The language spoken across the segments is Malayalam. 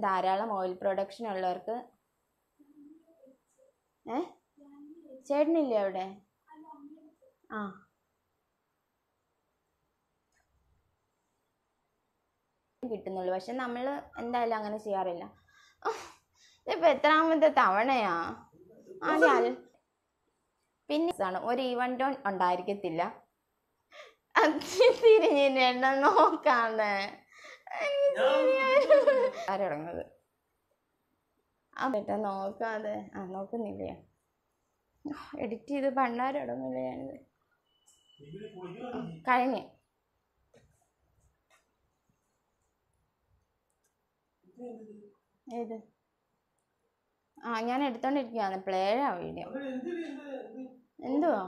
ധാരാളം ഓയിൽ പ്രൊഡക്ഷൻ ഉള്ളവർക്ക് ചേട്ടനില്ലേ അവിടെ? ആ കിട്ടുന്നുള്ളൂ. പക്ഷെ നമ്മൾ എന്തായാലും അങ്ങനെ ചെയ്യാറില്ല. ഇതിപ്പോൾ എത്രാമത്തെ തവണയാ? ആദ്യം പിന്നെ ഒരു ഈവൻ്റ് ഉണ്ടായിരിക്കത്തില്ല. തിരിഞ്ഞിട്ട് നോക്കാതെ ആരടങ്ങത് ചേട്ടാ നോക്കാതെ നോക്കുന്നില്ലേ? എഡിറ്റ് ചെയ്ത് പണ്ടാരടങ്ങില്ല. ഞാനിത് കഴിഞ്ഞ് ഏത് ഞാൻ എടുത്തോണ്ടിരിക്കുകയാണ്. പ്ലേയാ വീഡിയോ. എന്തുവാ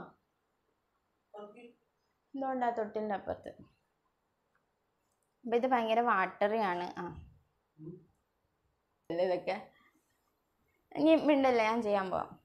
എന്തുകൊണ്ടാ തൊട്ടിൻ്റെ അപ്പുറത്ത്? അപ്പം ഇത് ഭയങ്കര വാട്ടറിയാണ്. ഇതൊക്കെ ഇനി മിണ്ടല്ലേ, ഞാൻ ചെയ്യാൻ പോവാം.